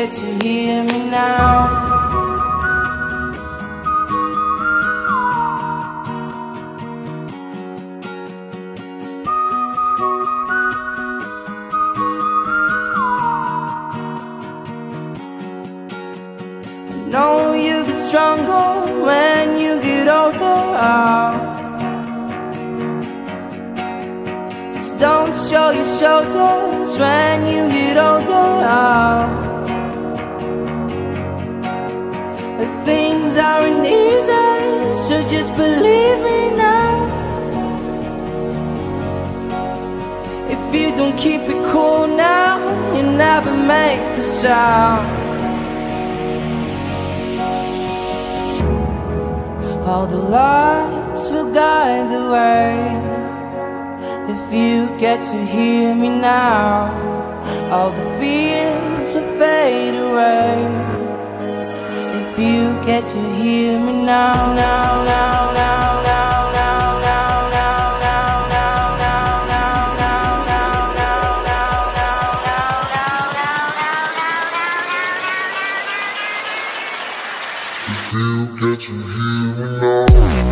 get to hear me now. Know you get stronger when you get older. Just don't show your shoulders when you get older. Things aren't easy, so just believe me now. If you don't keep it cool now, you never make a sound. All the lights will guide the way. If you get to hear me now, all the fears will fade away. If you get to hear me now, now, now, now, now, now, now, now, now, now, now, now, now, now, now, now, now, if you get to hear me now.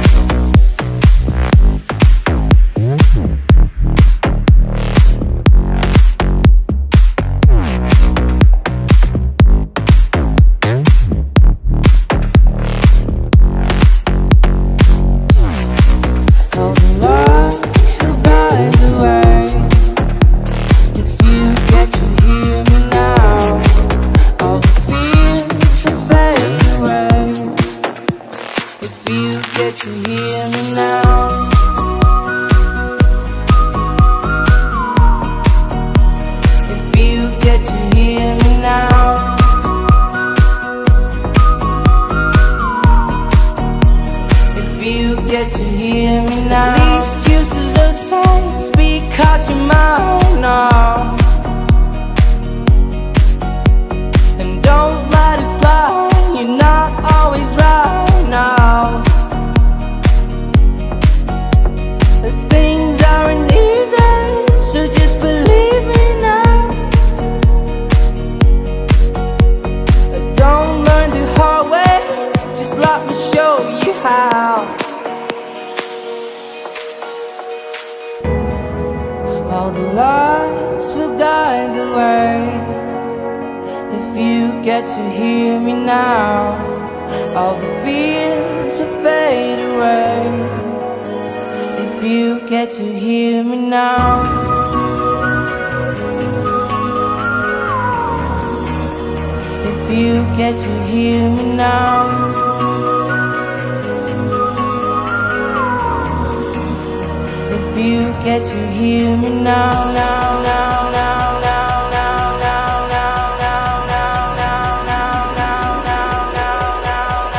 All the lights will guide the way. If you get to hear me now, all the fears will fade away. If you get to hear me now. If you get to hear me now. If you get to hear me now, now, now, now, now, now, now, now, now, now, now, now, now, now, now,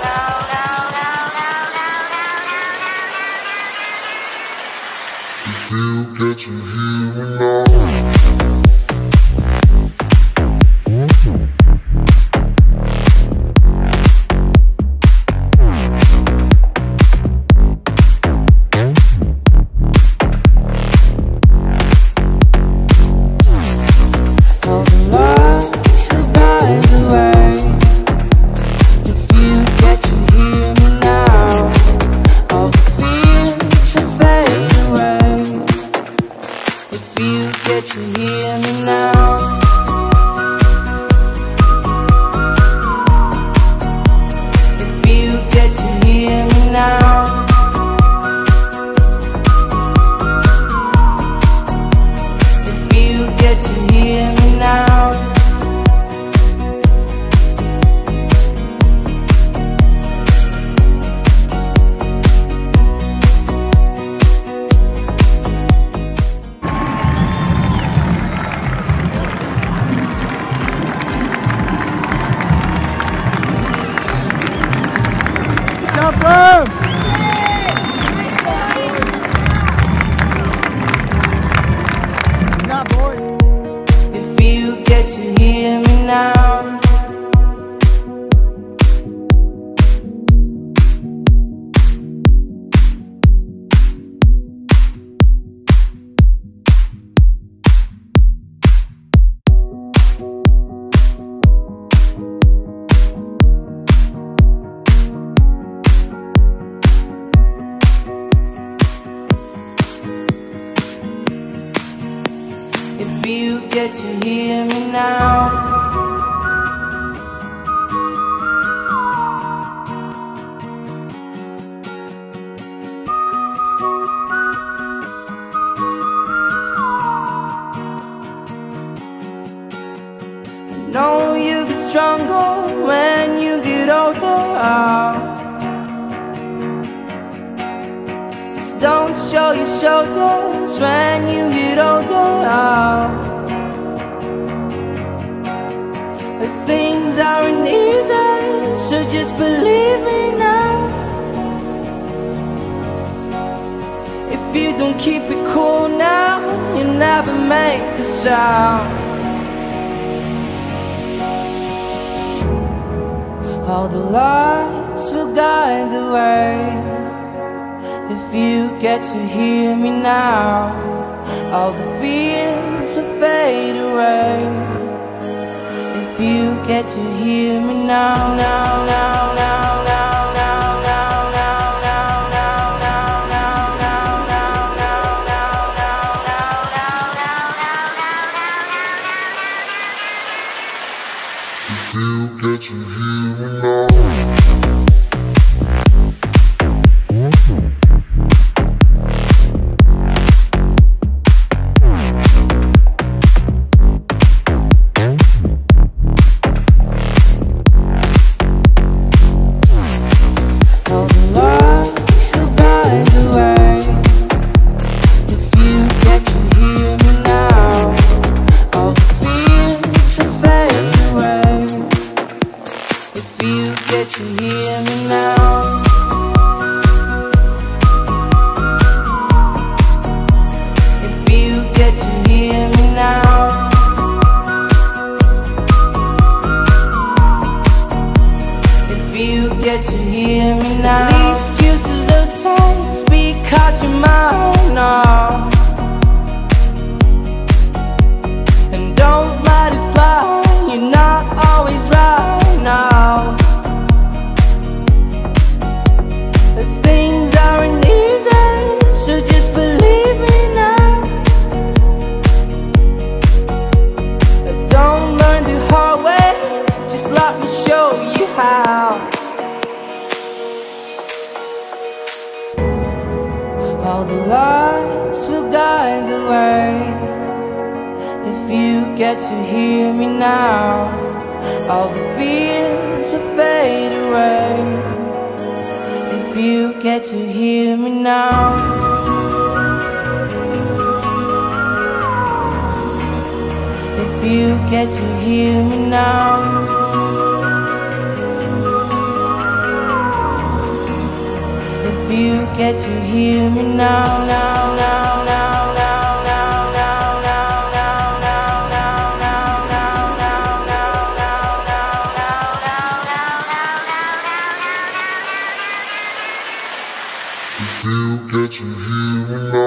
now, if you get to hear me now. If you get to hear me now. get to hear me now. Know you get stronger when you get older. Just don't show your shoulders when you get older. But things aren't easy, so just believe me now. If you don't keep it cool now, you'll never make a sound. All the lights will guide the way. If you get to hear me now, all the fears will fade away. If you get to hear me now, now, now, now, now, now, now, now, now, now, now, now, now, now, now, now, if you get to hear me now. Get to hear me now. If you get to hear me now. If you get to hear me now. These excuses aside, speak out your mind now. And don't let it slide, you're not always right now. Things aren't easy, so just believe me now. Don't learn the hard way, just let me show you how. All the lights will guide the way. If you get to hear me now, all the fears will fade away. If you get to hear me now. If you get to hear me now. If you get to hear me now, now, now, now, now, now, now, now, now, now, now, now, now, now, now, now, If you get to hear me now.